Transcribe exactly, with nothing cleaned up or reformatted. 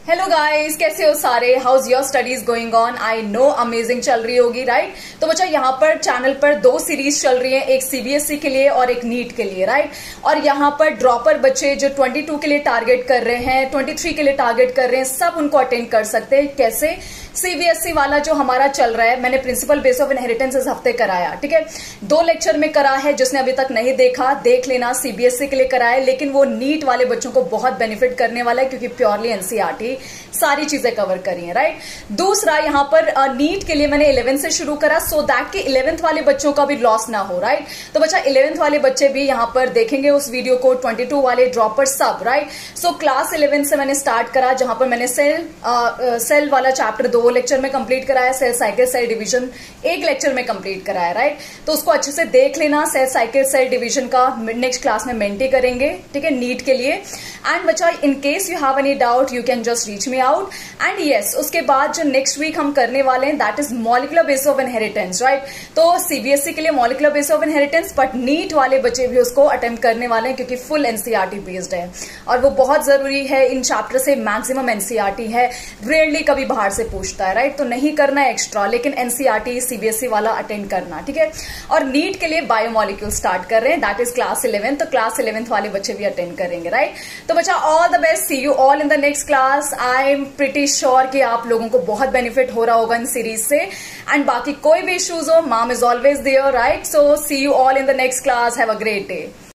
Hello guys, कैसे हो सारे? How's your studies going on? I know amazing चल रही होगी, राइट? तो बच्चा यहाँ पर चैनल पर दो सीरीज चल रही हैं, एक सीबीएसई के लिए और एक नीट के लिए, राइट? और यहाँ पर ड्रॉपर बच्चे जो बाईस के लिए टारगेट कर रहे हैं, तेईस के लिए टारगेट कर रहे हैं, सब उनको अटेंड कर सकते हैं। कैसे? सीबीएसई वाला जो हमारा चल रहा है, मैंने प्रिंसिपल बेस ऑफ इनहेरिटेंस इस हफ्ते कराया, ठीक है? दो लेक्चर में करा है, जिसने अभी तक नहीं देखा देख लेना। सीबीएसई के लिए कराया, लेकिन वो नीट वाले बच्चों को बहुत बेनिफिट करने वाला है, क्योंकि प्योरली एनसीईआरटी सारी चीजें कवर करी है, राइट? दूसरा, यहाँ पर नीट के लिए मैंने इलेवेंथ से शुरू करा, सो दैट कि इलेवेंथ वाले बच्चों का भी लॉस ना हो, राइट? तो बच्चा इलेवेंथ वाले बच्चे भी यहाँ पर देखेंगे उस वीडियो को, बाईस वाले ड्रॉपर सब, राइट? सो क्लास इलेवेंथ से मैंने स्टार्ट करा, जहां पर मैंने सेल सेल वाला चैप्टर दो लेक्चर में कंप्लीट कराया, सेल साइकिल सेल डिवीजन एक लेक्चर में कंप्लीट कराया, राइट? तो उसको अच्छे से देख लेना। सेल साइकिल सेल डिवीजन का नेक्स्ट क्लास में मेंटी करेंगे, ठीक है, नीट के लिए। एंड बच्चा, in case you have any doubt you can just reach me out. And yes, उसके बाद जो नेक्स्ट वीक हम करने वाले हैं, that is molecular base of inheritance, right? तो सीबीएसई के लिए molecular base of inheritance, but NEET वाले बच्चे भी उसको अटेम्प्ट करने वाले हैं, क्योंकि फुल एनसीईआरटी बेस्ड है और वो बहुत जरूरी है। इन चैप्टर से मैक्सिमम एनसीईआरटी है, रेयरली कभी बाहर से पूछता है, राइट? तो नहीं करना है एक्स्ट्रा, लेकिन एनसीईआरटी सीबीएसई वाला अटेंड करना, ठीक है? और नीट के लिए बायोमोलिक्यूल स्टार्ट कर रहे हैं, दैट इज क्लास इलेवेंथ। तो क्लास इलेवेंथ वाले बच्चे भी अटेंड करेंगे, राइट? तो बच्चा, all the best, see you all in the next class. I am pretty sure कि आप लोगों को बहुत बेनिफिट हो रहा होगा इन सीरीज से। एंड बाकी कोई भी इश्यूज हो, mom is always there, right? So see you all in the next class. Have a great day.